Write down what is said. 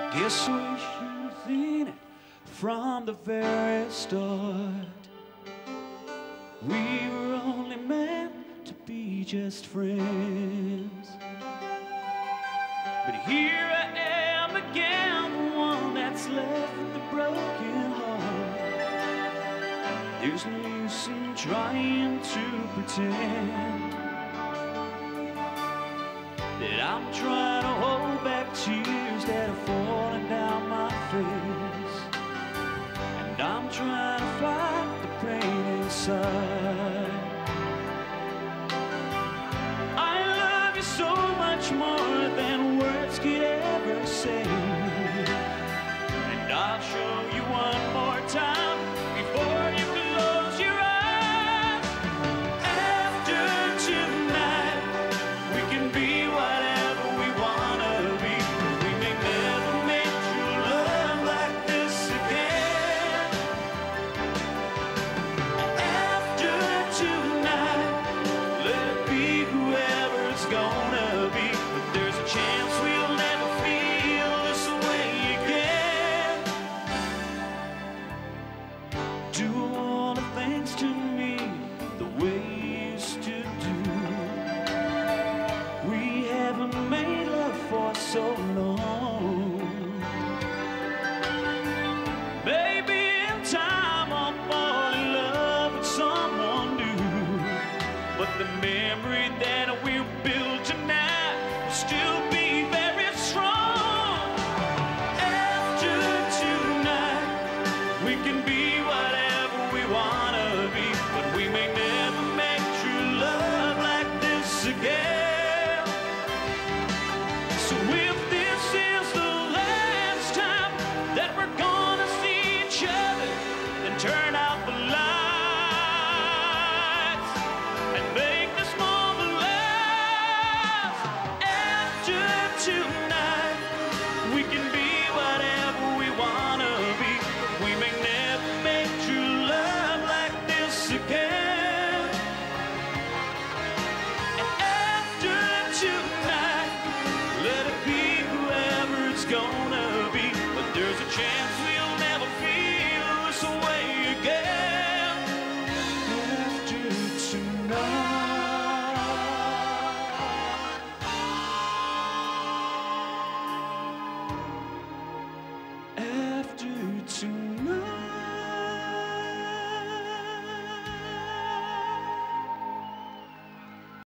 Guess we should have seen it from the very start. We were only meant to be just friends. But here I am again, the one that's left with the broken heart. There's no use in trying to pretend that I'm trying to hold back tears that are falling down my face, and I'm trying to fight the pain inside. I love you so much more than words could ever say, and I'll show you one more time before you close your eyes. After tonight, we can be whatever we wanna be. We may never make true love like this again. After tonight, let it be whoever it's gonna be, but there's a chance we'll never feel this way again. Do all the things to me the way you used to do. We haven't made love for so long. Maybe in time I'll fall in love with someone new, but the memory that we'll build tonight will still be